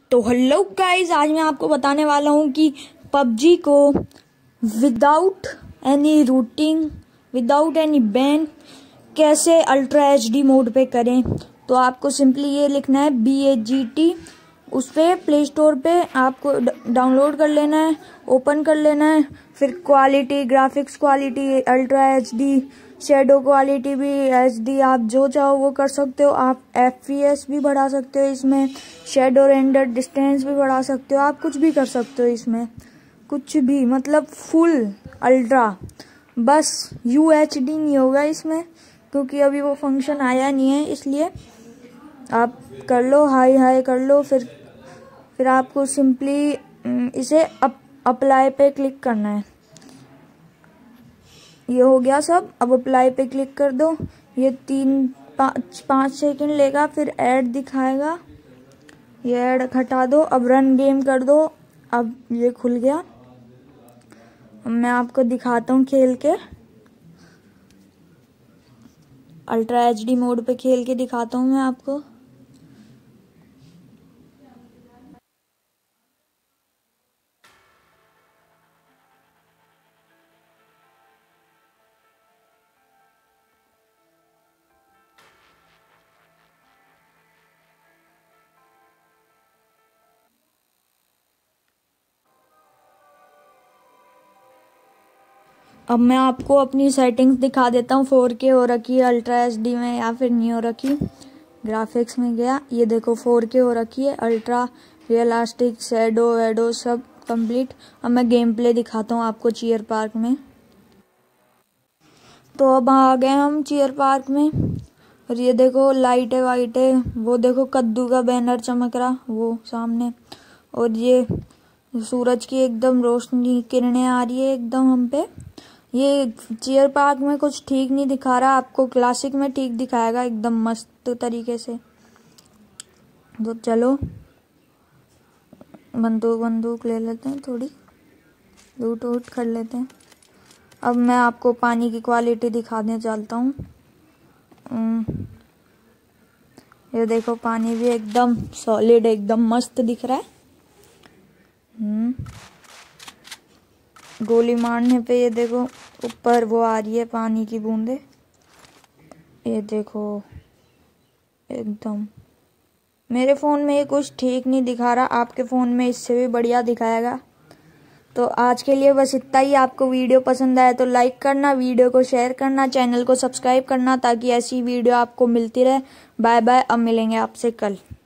तो hello guys, आज मैं आपको बताने वाला हूँ कि पबजी को without any rooting, without any ban कैसे अल्ट्रा एचडी मोड पे करें। तो आपको सिंपली ये लिखना है BAGT, उस पर प्ले स्टोर पे आपको डाउनलोड कर लेना है, ओपन कर लेना है। फिर quality, graphics quality ultra HD, shadow quality भी HD, आप जो चाहो वो कर सकते हो। आप FPS भी बढ़ा सकते हो इसमें, शेडो रेंडर डिस्टेंस भी बढ़ा सकते हो, आप कुछ भी कर सकते हो इसमें, कुछ भी, मतलब फुल अल्ट्रा। बस UHD नहीं होगा इसमें क्योंकि अभी वो फंक्शन आया नहीं है, इसलिए आप कर लो, हाई कर लो। फिर आपको सिंपली इसे अप्लाई पे क्लिक करना है। ये हो गया सब। अब अप्लाई पे क्लिक कर दो। ये 3-5 सेकंड लेगा, फिर ऐड दिखाएगा, ये ऐड हटा दो। अब रन गेम कर दो। अब ये खुल गया। अब मैं आपको दिखाता हूँ खेल के, अल्ट्रा HD मोड पे खेल के दिखाता हूँ मैं आपको। अब मैं आपको अपनी सेटिंग्स दिखा देता हूँ। 4K हो रखी है अल्ट्रा HD में या फिर नहीं हो रखी। ग्राफिक्स में गया, ये देखो 4K हो रखी है, अल्ट्रा रियलिस्टिक, शेडो वेडो सब कंप्लीट। अब मैं गेम प्ले दिखाता हूँ आपको चीयर पार्क में। तो अब आ गए हम चीयर पार्क में, और ये देखो लाइट है, वाइट है, वो देखो कद्दू का बैनर चमक रहा वो सामने, और ये सूरज की एकदम रोशनी, किरणें आ रही है एकदम हम पे। ये चीयर पार्क में कुछ ठीक नहीं दिखा रहा, आपको क्लासिक में ठीक दिखाएगा एकदम मस्त तरीके से। तो चलो बंदूक ले लेते हैं, थोड़ी लूट वूट कर लेते हैं। अब मैं आपको पानी की क्वालिटी दिखाने चलता हूँ। ये देखो पानी भी एकदम सॉलिड, एकदम मस्त दिख रहा है। गोली मारने पे ये देखो ऊपर वो आ रही है पानी की बूंदे, ये देखो एकदम। मेरे फ़ोन में ये कुछ ठीक नहीं दिखा रहा, आपके फ़ोन में इससे भी बढ़िया दिखाएगा। तो आज के लिए बस इतना ही। आपको वीडियो पसंद आया तो लाइक करना, वीडियो को शेयर करना, चैनल को सब्सक्राइब करना ताकि ऐसी वीडियो आपको मिलती रहे। बाय बाय, अब मिलेंगे आपसे कल।